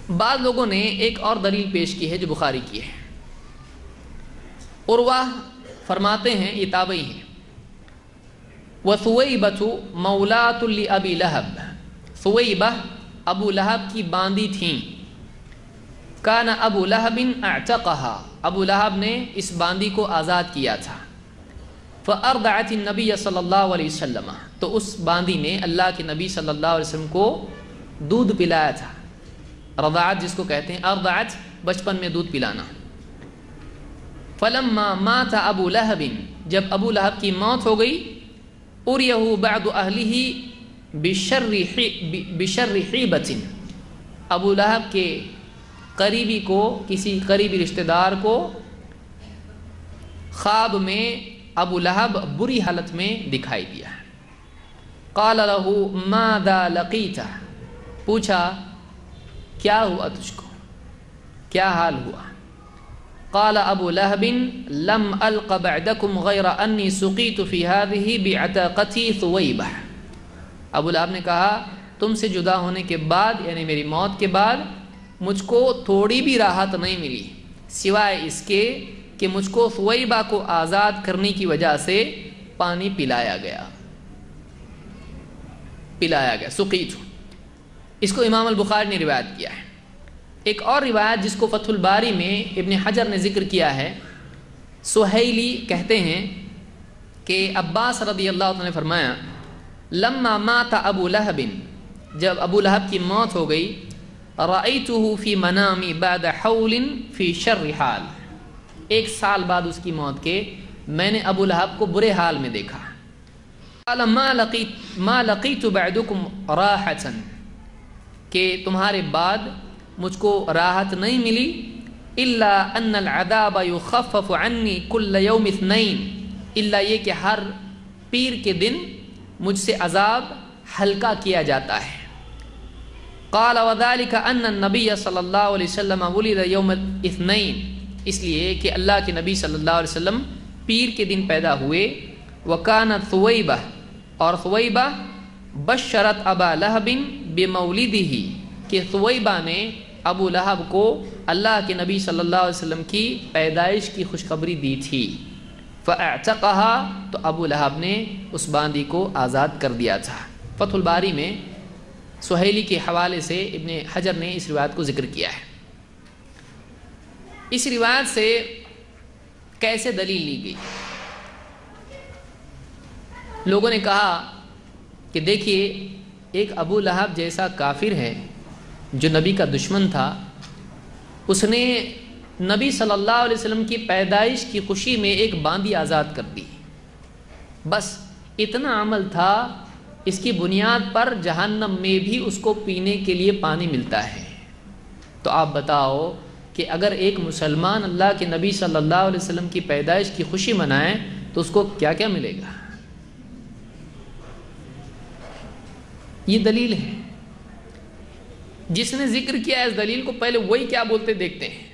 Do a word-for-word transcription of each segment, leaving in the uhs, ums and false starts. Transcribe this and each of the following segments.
بعض لوگوں نے ایک اور دلیل پیش کی ہے جو بخاری کی ہے۔ عروہ فرماتے ہیں، یہ تابعی ہیں، وَثُوَيْبَةُ مَوْلَاتٌ لِأَبِي لَهَبٍ، ثویبہ ابو لہب کی باندی تھیں، کان ابو لہب اعتقها، ابو لہب نے اس باندی کو آزاد کیا تھا، فأرضعت النبی صلی اللہ علیہ وسلم، تو اس باندی نے اللہ کے نبی صلی اللہ علیہ وسلم کو دودھ پلایا تھا۔ رضاعت جس کو کہتے ہیں، ارضعت بچپن میں دودھ پلانا۔ فلما مات ابو لہب، جب ابو لہب کی موت ہو گئی، اریہ بعض اہلہ بشر بشر حیبۃ، ابو لہب کے قریبی کو، کسی قریبی رشتہ دار کو خواب میں ابو لہب بری حالت میں دکھائی دیا۔ قال له ماذا لقیت، پوچھا کیا ہوا تجھ کو، کیا حال ہوا؟ قال ابو لہب لم الق بعدکم غیر انی سقیت فی هذه بعتاقتی ثویبہ، ابو لہب نے کہا تم سے جدا ہونے کے بعد، یعنی میری موت کے بعد، مجھ کو تھوڑی بھی راحت نہیں ملی سوائے اس کے کہ مجھ کو ثویبہ کو آزاد کرنے کی وجہ سے پانی پلایا گیا، پلایا گیا سقیت۔ اس کو امام البخاری نے روایت کیا ہے۔ ایک اور روایت جس کو فتح الباری میں ابن حجر نے ذکر کیا ہے، سہیلی کہتے ہیں کہ عباس رضی اللہ عنہ نے فرمایا، لما مات ابو لہب، جب ابو لہب کی موت ہو گئی، رأیتہ فی منامی بعد حول فی شر حال، ایک سال بعد اس کی موت کے میں نے ابو لہب کو برے حال میں دیکھا۔ قال ما لقیت ما لقیت بعدکم راحتا، کہ تمہارے بعد مجھ کو راحت نہیں ملی، الا ان العذاب یخفف عنی کل یوم اثنین، الا یہ کہ ہر پیر کے دن مجھ سے عذاب ہلکا کیا جاتا ہے۔ قال وذلك ان النبی صلی اللہ علیہ وسلم ولد یوم الاثنین، اس لیے کہ اللہ کے نبی صلی اللہ علیہ وسلم پیر کے دن پیدا ہوئے، وکانت ثویبہ، اور ثویبہ بشرت ابا لہب بمولدہ، کہ ثویبہ نے ابو لہب کو اللہ کے نبی صلی اللہ علیہ وسلم کی پیدائش کی خوشخبری دی تھی، فاعتقها، تو ابو لہب نے اس باندی کو آزاد کر دیا تھا۔ فتح الباری میں سہیلی کے حوالے سے ابن حجر نے اس روایت کو ذکر کیا ہے۔ اس روایت سے کیسے دلیل لی گئی؟ لوگوں نے کہا کہ دیکھیے، ایک ابو لہب جیسا کافر ہے جو نبی کا دشمن تھا، اس نے نبی صلی اللہ علیہ وسلم کی پیدائش کی خوشی میں ایک باندی آزاد کر دی، بس اتنا عمل تھا، اس کی بنیاد پر جہنم میں بھی اس کو پینے کے لیے پانی ملتا ہے۔ تو آپ بتاؤ کہ اگر ایک مسلمان اللہ کے نبی صلی اللہ علیہ وسلم کی پیدائش کی خوشی منائے تو اس کو کیا کیا ملے گا؟ یہ دلیل ہے۔ جس نے ذکر کیا اس دلیل کو، پہلے وہی کیا بولتے دیکھتے ہیں۔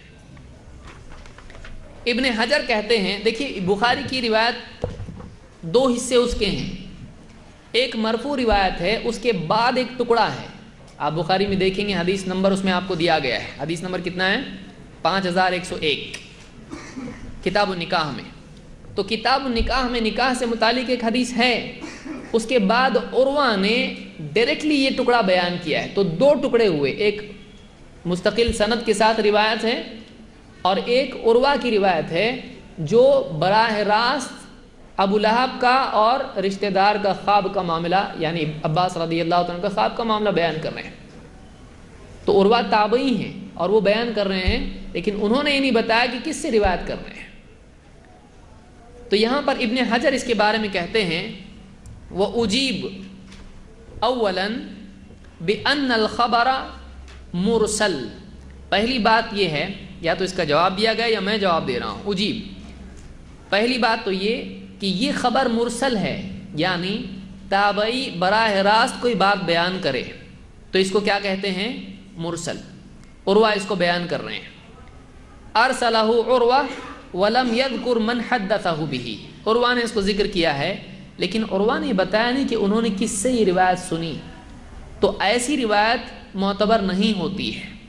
ابن حجر کہتے ہیں، دیکھیے بخاری کی روایت دو حصے اس کے ہیں، ایک مرفوع روایت ہے، اس کے بعد ایک ٹکڑا ہے۔ آپ بخاری میں دیکھیں گے، حدیث نمبر اس میں آپ کو دیا گیا ہے، حدیث نمبر کتنا ہے؟ پانچ ہزار ایک سو ایک، کتاب النکاح میں۔ تو کتاب النکاح میں نکاح سے متعلق ایک حدیث ہے، اس کے بعد عروہ نے ڈائریکٹلی یہ ٹکڑا بیان کیا ہے، تو دو ٹکڑے ہوئے، ایک مستقل سند کے ساتھ روایت ہے اور ایک عروہ کی روایت ہے جو براہ راست ابو لہب کا اور رشتہ دار کا خواب کا معاملہ، یعنی عباس رضی اللہ عنہ کا خواب کا معاملہ بیان کر رہے ہیں۔ تو عروہ تابعی ہیں اور وہ بیان کر رہے ہیں، لیکن انہوں نے یہ نہیں بتایا کہ کس سے روایت کر رہے ہیں۔ تو یہاں پر ابن حجر اس کے بارے میں کہتے ہیں، وَأُجِيبُ اولا بِأَنَّ الْخَبَرَ مُرْسَل، پہلی بات یہ ہے، یا تو اس کا جواب دیا گیا یا میں جواب دے رہا ہوں۔ اجیب، پہلی بات تو یہ کہ یہ خبر مرسل ہے، یعنی تابعی براہ راست کوئی بات بیان کرے تو اس کو کیا کہتے ہیں؟ مرسل۔ عروہ اس کو بیان کر رہے ہیں، ارسلہ عروہ ولم یذکر من حدثہ بہ، عروہ نے اس کو ذکر کیا ہے لیکن عروہ نے بتایا نہیں کہ انہوں نے کس سے یہ روایت سنی۔ تو ایسی روایت معتبر نہیں ہوتی ہے،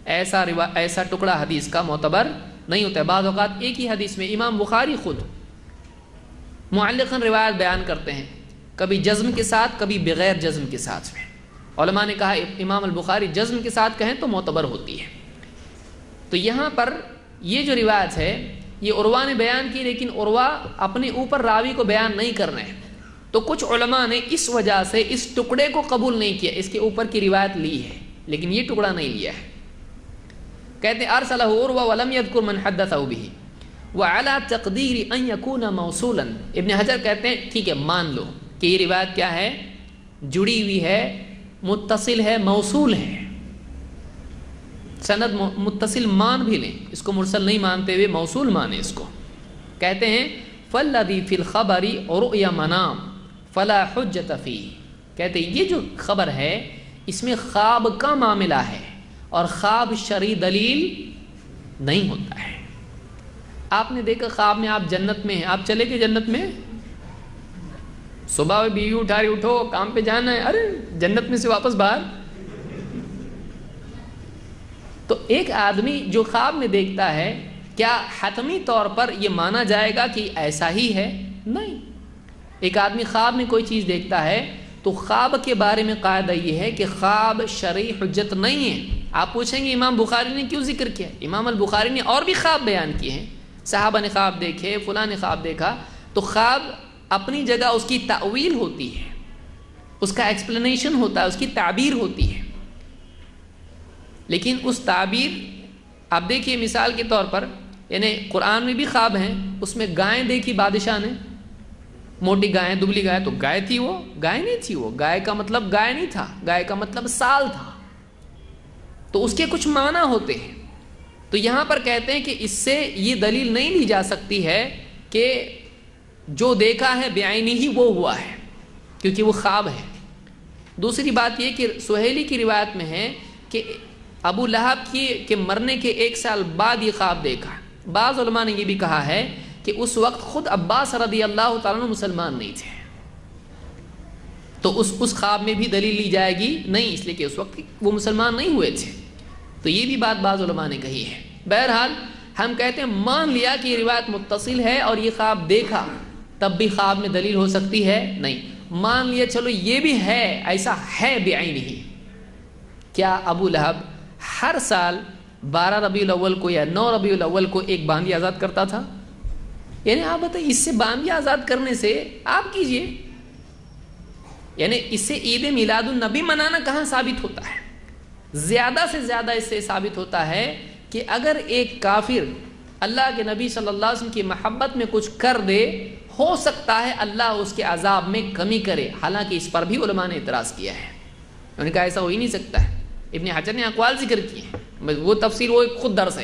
ایسا ایسا ٹکڑا حدیث کا معتبر نہیں ہوتا ہے۔ بعض اوقات ایک ہی حدیث میں امام بخاری خود معلقاً روایت بیان کرتے ہیں، کبھی جزم کے ساتھ کبھی بغیر جزم کے ساتھ میں۔ علماء نے کہا امام البخاری جزم کے ساتھ کہیں تو معتبر ہوتی ہے۔ تو یہاں پر یہ جو روایت ہے یہ عروہ نے بیان کی، لیکن عروہ اپنے اوپر راوی کو بیان نہیں کر رہے ہیں، تو کچھ علماء نے اس وجہ سے اس ٹکڑے کو قبول نہیں کیا، اس کے اوپر کی روایت لی ہے لیکن یہ ٹکڑا نہیں لیا ہے۔ کہتے ہیں ارسلہ عروہ ولم یذکر من حدثہ بہ وعلی تقدیر ان یکون موصولا۔ ابن حجر کہتے ہیں ٹھیک ہے مان لو کہ یہ روایت کیا ہے، جڑی ہوئی ہے، متصل ہے، موصول ہے، سند متصل مان بھی لیں، اس کو مرسل نہیں مانتے ہوئے موصول مانیں اس کو۔ کہتے ہیں فالذی فی الخبر رؤیا منام فلا حجۃ فیہ۔ کہتے ہیں یہ جو خبر ہے اس میں خواب کا معاملہ ہے اور خواب شرعی دلیل نہیں ہوتا ہے۔ آپ نے دیکھا خواب میں آپ جنت میں ہیں، آپ چلے گئے جنت میں، صبح بیوی اٹھا رہی اٹھو کام پہ جانا ہے، ارے جنت میں سے واپس باہر۔ تو ایک آدمی جو خواب میں دیکھتا ہے کیا حتمی طور پر یہ مانا جائے گا کہ ایسا ہی ہے؟ نہیں۔ ایک آدمی خواب میں کوئی چیز دیکھتا ہے تو خواب کے بارے میں قاعدہ یہ ہے کہ خواب شرعی حجت نہیں ہے۔ آپ پوچھیں گے امام بخاری نے کیوں ذکر کیا؟ امام البخاری نے اور بھی خواب بیان کیے ہیں، صحابہ نے خواب دیکھے، فلاں نے خواب دیکھا، تو خواب اپنی جگہ اس کی تأویل ہوتی ہے، اس کا ایکسپلینیشن ہوتا ہے، اس کی تعبیر ہوتی ہے، لیکن اس تعبیر آپ دیکھیے مثال کے طور پر یعنی قرآن میں بھی خواب ہیں، اس میں گائیں دیکھی بادشاہ نے، موٹی گائیں، دبلی گائے، تو گائے تھی وہ؟ گائے نہیں تھی وہ، گائے کا مطلب گائے نہیں تھا، گائے کا مطلب سال تھا، تو اس کے کچھ معنی ہوتے ہیں۔ تو یہاں پر کہتے ہیں کہ اس سے یہ دلیل نہیں لی جا سکتی ہے کہ جو دیکھا ہے بعینی ہی وہ ہوا ہے، کیونکہ وہ خواب ہے۔ دوسری بات یہ کہ سہیلی کی روایت میں ہے کہ ابو لہب کی کہ مرنے کے ایک سال بعد یہ خواب دیکھا۔ بعض علماء نے یہ بھی کہا ہے کہ اس وقت خود عباس رضی اللہ تعالیٰ عنہ مسلمان نہیں تھے، تو اس اس خواب میں بھی دلیل لی جائے گی نہیں، اس لیے کہ اس وقت وہ مسلمان نہیں ہوئے تھے۔ تو یہ بھی بات بعض علماء نے کہی ہے۔ بہرحال ہم کہتے ہیں مان لیا کہ یہ روایت متصل ہے اور یہ خواب دیکھا، تب بھی خواب میں دلیل ہو سکتی ہے نہیں۔ مان لیا چلو یہ بھی ہے، ایسا ہے بعینہ۔ کیا ابو لہب ہر سال بارہ ربیع الاول کو یا نو ربیع الاول کو ایک باندی آزاد کرتا تھا؟ یعنی آپ بتائیں اس سے باندی آزاد کرنے سے آپ کیجئے، یعنی اس سے عید میلاد النبی منانا کہاں ثابت ہوتا ہے؟ زیادہ سے زیادہ اس سے ثابت ہوتا ہے کہ اگر ایک کافر اللہ کے نبی صلی اللہ علیہ وسلم کی محبت میں کچھ کر دے، ہو سکتا ہے اللہ اس کے عذاب میں کمی کرے، حالانکہ اس پر بھی علماء نے اعتراض کیا ہے، انہوں نے کہا ایسا ہو ہی نہیں سکتا ہے۔ ابن حجر نے اقوال ذکر کیے ہیں، وہ تفسیر وہ ایک خود درس ہے،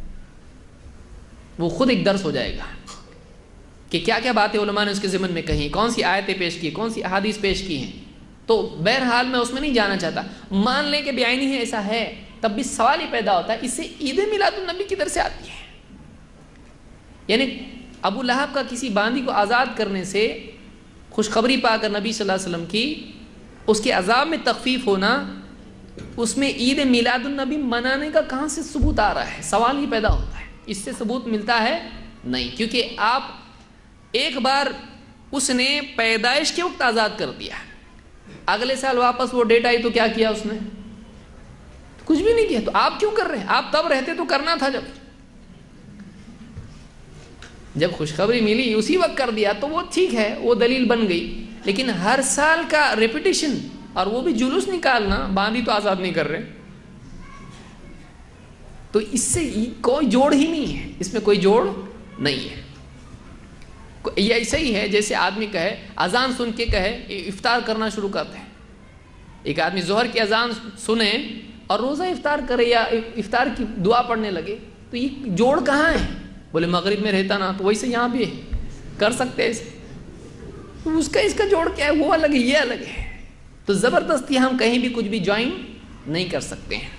وہ خود ایک درس ہو جائے گا کہ کیا کیا باتیں علماء نے اس کے ضمن میں کہیں، کون سی آیتیں پیش کی، کون سی احادیث پیش کی ہیں۔ تو بہرحال میں اس میں نہیں جانا چاہتا، مان لیں کہ بعینی ہے ایسا ہے، تب بھی سوال ہی پیدا ہوتا ہے اس سے عید میلاد النبی کدھر سے آتی ہے؟ یعنی ابو لہب کا کسی باندی کو آزاد کرنے سے خوشخبری پا کر نبی صلی اللہ علیہ وسلم کی اس کے عذاب میں تخفیف ہونا، اس میں عید میلاد النبی منانے کا کہاں سے ثبوت آ رہا ہے؟ سوال ہی پیدا ہوتا ہے، اس سے ثبوت ملتا ہے نہیں، کیونکہ آپ ایک بار اس نے پیدائش کے وقت آزاد کر دیا، اگلے سال واپس وہ ڈیٹ آئی تو کیا کیا اس نے؟ کچھ بھی نہیں کیا۔ تو آپ کیوں کر رہے ہیں؟ آپ تب رہتے تو کرنا تھا، جب جب خوشخبری ملی اسی وقت کر دیا تو وہ ٹھیک ہے، وہ دلیل بن گئی، لیکن ہر سال کا ریپیٹیشن اور وہ بھی جلوس نکالنا، باندھی تو آزاد نہیں کر رہے، تو اس سے کوئی جوڑ ہی نہیں ہے، اس میں کوئی جوڑ نہیں ہے۔ یہ ایسا ہی ہے جیسے آدمی کہے اذان سن کے کہے افطار کرنا شروع کرتے ہیں، ایک آدمی ظہر کی اذان سنے اور روزہ افطار کرے یا افطار کی دعا پڑھنے لگے، تو یہ جوڑ کہاں ہے؟ بولے مغرب میں رہتا نا، تو ویسے یہاں بھی کر سکتے ہیں، تو اس کا اس کا جوڑ کیا ہے؟ وہ الگ ہے، یہ الگ ہے، تو زبردستی ہم کہیں بھی کچھ بھی جوائن نہیں کر سکتے ہیں۔